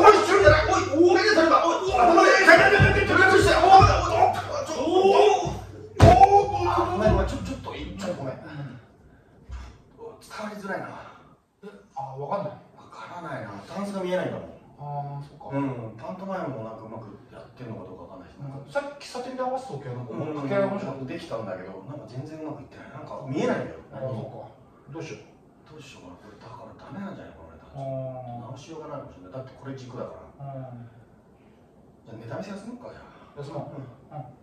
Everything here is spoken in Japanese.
おい、一緒じゃない。おい、おい、それは。おい、頭で、ごめん、ちょっとごめん。伝わりづらいな。 わかんない。 わからないな。タンスが見えないんだもん。 そっか。 パントマイムもなんかうまくやってるのかどうかわかんないし。 さっき喫茶店で合わせた時はなんか掛け合い面白かった。 できたんだけど、なんか全然うまくいってない。なんか見えないんだよ。 そっか。どうしようかな。これだからダメなんじゃないこのネタ。直しようがないかもしれない。だってこれ軸だから。じゃあネタ見せ休もうかじゃあ。 休もう。